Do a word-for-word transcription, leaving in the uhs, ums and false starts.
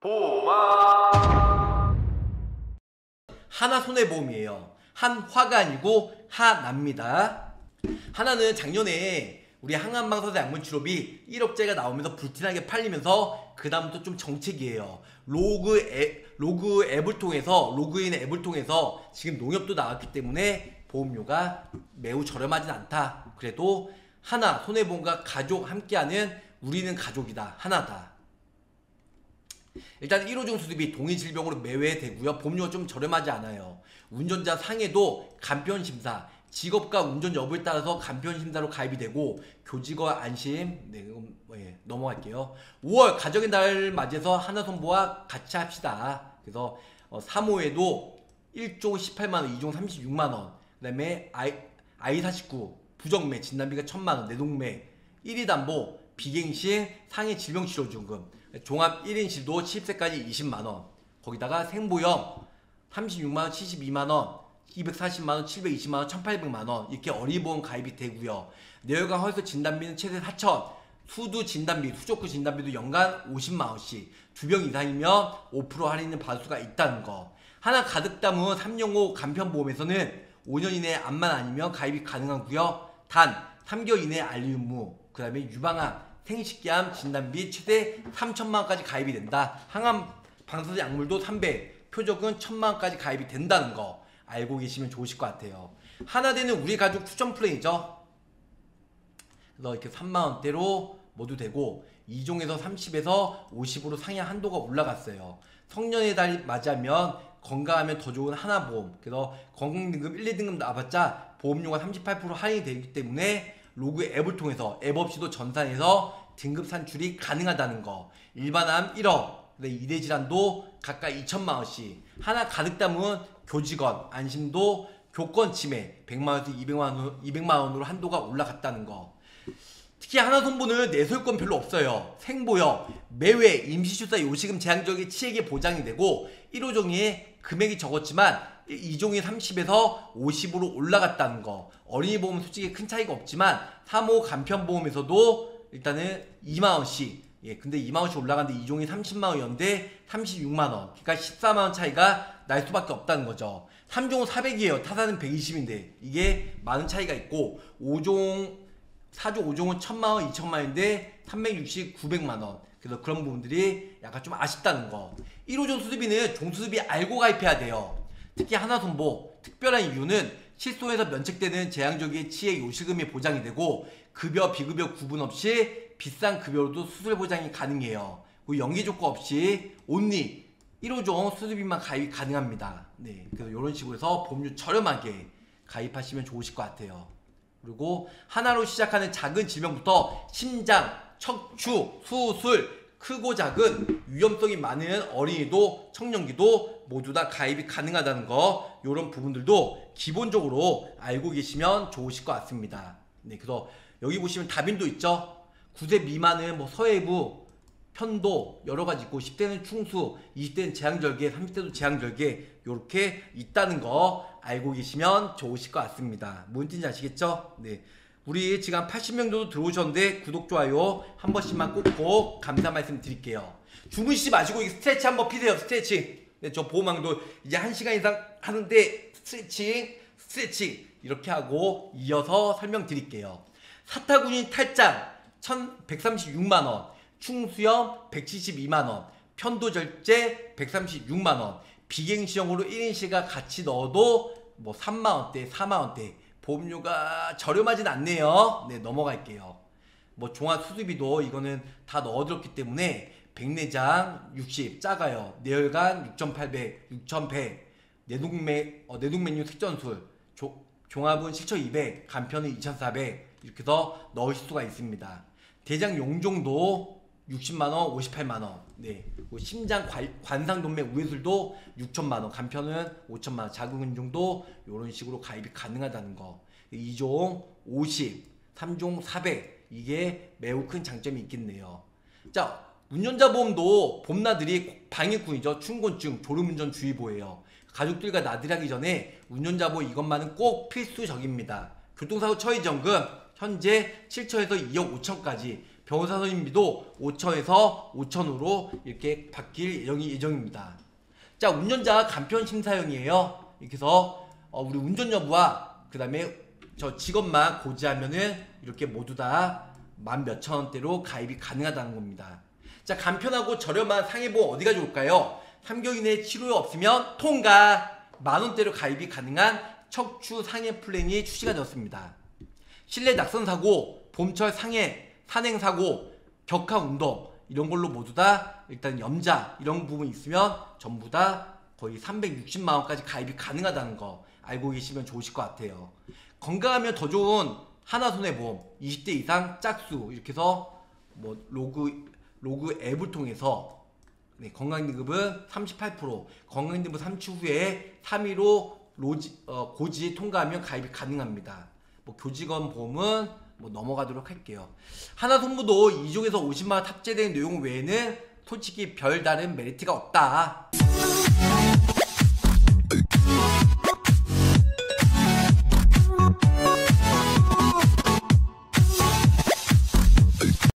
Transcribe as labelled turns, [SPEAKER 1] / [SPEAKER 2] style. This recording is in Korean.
[SPEAKER 1] 보마
[SPEAKER 2] 하나손해보험이에요. 한화가 아니고 하나입니다. 하나는 작년에 우리 항암방사제 약물 치료비 일억짜리가 나오면서 불티나게 팔리면서 그 다음부터 좀 정책이에요. 로그 앱, 로그 앱을 통해서 로그인 앱을 통해서 지금 농협도 나왔기 때문에 보험료가 매우 저렴하진 않다. 그래도 하나 손해보험과 가족 함께하는 우리는 가족이다. 하나다. 일단 일호종 수술비 동일 질병으로 매회되고요. 보험료가 좀 저렴하지 않아요. 운전자 상해도 간편심사, 직업과 운전 여부에 따라서 간편심사로 가입이 되고 교직원 안심, 네, 예, 넘어갈게요. 오월 가정의 날 맞이해서 하나손보와 같이 합시다. 그래서 어, 삼 호에도 일종 십팔만 원, 이종 삼십육만 원, 그 다음에 아이, 아이 사십구, 부정매, 진단비가 천만 원, 내동매, 일 위 담보, 비갱신, 상해 질병치료중금, 종합 일 인 시도 칠십 세까지 이십만 원, 거기다가 생보험 삼십육만 원, 칠십이만 원, 이백사십만 원, 칠백이십만 원, 천팔백만 원 이렇게 어린이보험 가입이 되고요. 뇌혈관 헐수 진단비는 최대 사천, 수두 진단비, 수족구 진단비도 연간 오십만 원씩, 두 병 이상이면 오 퍼센트 할인을 받을 수가 있다는 거. 하나 가득 담은 삼용오 간편보험에서는 오 년 이내 암만 아니면 가입이 가능하고요. 단 삼 개월 이내 알리 의무, 그 다음에 유방암, 생식기암 진단비 최대 삼천만 원까지 가입이 된다. 항암 방사제 약물도 삼 배, 표적은 천만 원까지 가입이 된다는 거 알고 계시면 좋으실 것 같아요. 하나되는 우리 가족 추천 플랜이죠. 그래서 이렇게 삼만 원대로 모두 되고 이종에서 삼십에서 오십으로 상해 한도가 올라갔어요. 성년의 달 맞이하면 건강하면 더 좋은 하나보험, 그래서 건강등급 일, 이 등급 나와봤자 보험료가 삼십팔 퍼센트 할인이 되기 때문에 로그 앱을 통해서 앱 없이도 전산에서 등급 산출이 가능하다는 거. 일반암 일억, 이대 질환도 각각 이천만 원씩, 하나 가득 담은 교직원 안심도 교권 침해 백만 원에서 이백만 원, 이백만 원으로 한도가 올라갔다는 거. 특히 하나손보는 내세울 별로 없어요. 생보험, 매회, 임시출산 요식금 제한적인 치액이 보장이 되고 일호종이 금액이 적었지만 이종이 삼십에서 오십으로 올라갔다는 거. 어린이보험은 솔직히 큰 차이가 없지만 삼 호 간편보험에서도 일단은 이만 원씩, 예, 근데 이만 원씩 올라갔는데 이종이 삼십만 원이었는데 삼십육만 원, 그러니까 십사만 원 차이가 날 수밖에 없다는 거죠. 삼 종은 사백이에요. 타사는 백이십인데 이게 많은 차이가 있고, 오 종, 사 종, 오 종은 천만 원, 이천만 원인데 삼백육십, 구백만 원. 그래서 그런 부분들이 약간 좀 아쉽다는 거. 일호종 수술비는 종수술비 알고 가입해야 돼요. 특히 하나손보 특별한 이유는 실손에서 면책되는 재앙적인 치액 요실금이 보장이 되고 급여 비급여 구분 없이 비싼 급여로도 수술 보장이 가능해요. 연기 조건 없이 온리 일호종 수술비만 가입이 가능합니다. 네, 그래서 이런 식으로 해서 보험료 저렴하게 가입하시면 좋으실 것 같아요. 그리고 하나로 시작하는 작은 질병부터 심장, 척추, 수술, 크고 작은 위험성이 많은 어린이도 청년기도 모두 다 가입이 가능하다는 거, 이런 부분들도 기본적으로 알고 계시면 좋으실 것 같습니다. 네, 그래서 여기 보시면 다빈도 있죠. 구 세 미만은 뭐 서해부, 편도 여러 가지 있고, 십 대는 충수, 이십 대는 재앙절개, 삼십 대도 재앙절개 이렇게 있다는 거 알고 계시면 좋으실 것 같습니다. 뭔 뜻인지 아시겠죠? 네. 우리 지금 한 팔십 명 정도 들어오셨는데 구독, 좋아요 한 번씩만 꼭꼭 감사 말씀 드릴게요. 주무시지 마시고 스트레치 한번 피세요. 스트레칭. 네, 저 보호망도 이제 한 시간 이상 하는데 스트레칭, 스트레칭 이렇게 하고 이어서 설명드릴게요. 사타구니 탈장 천백삼십육만 원, 충수염 백칠십이만 원, 편도절제 백삼십육만 원, 비갱시형으로 일 인실과 같이 넣어도 뭐 삼만 원대, 사만 원대. 보험료가 저렴하진 않네요. 네, 넘어갈게요. 뭐 종합수술비도 이거는 다 넣어들었기 때문에 백내장 육십 작아요. 뇌혈관 육천팔백, 육천백, 내동맥, 어, 내동맥류 색전술, 조, 종합은 칠천이백, 간편은 이천사백 이렇게 해서 넣으실 수가 있습니다. 대장 용종도 육십만 원, 오십팔만 원. 네. 심장 관, 관상동맥 우회술도 육천만 원, 간편은 오천만 원, 자궁근종도 이런 식으로 가입이 가능하다는 거. 이 종 오십, 삼 종 사백 이게 매우 큰 장점이 있겠네요. 자, 운전자 보험도 봄나들이 방해꾼이죠. 충곤증, 졸음운전 주의보예요. 가족들과 나들이하기 전에 운전자 보험 이것만은 꼭 필수적입니다. 교통사고 처리점검 현재 칠천에서 이억 오천까지 변호사 선임비도 오천에서 오천으로 이렇게 바뀔 예정이, 예정입니다. 자, 운전자 간편 심사형이에요. 이렇게 해서 어, 우리 운전 여부와 그 다음에 저 직업만 고지하면은 이렇게 모두 다 만 몇천 원대로 가입이 가능하다는 겁니다. 자, 간편하고 저렴한 상해보험 어디가 좋을까요? 삼 개월 이내 치료 없으면 통과! 만 원대로 가입이 가능한 척추 상해 플랜이 출시가 되었습니다. 실내 낙선 사고, 봄철 상해, 산행 사고, 격하 운동 이런 걸로 모두 다 일단 염자 이런 부분 있으면 전부 다 거의 삼백육십만 원까지 가입이 가능하다는 거 알고 계시면 좋으실 것 같아요. 건강하면 더 좋은 하나손해보험 이십 대 이상 짝수 이렇게 해서 뭐 로그 로그 앱을 통해서 네, 건강기금은 삼십팔 퍼센트 건강기금 삼 주 후에 삼 일로 로지, 어, 고지 통과하면 가입이 가능합니다. 뭐 교직원 보험은 뭐 넘어가도록 할게요. 하나손보도 이 종에서 오십만 원 탑재된 내용 외에는 솔직히 별다른 메리트가 없다.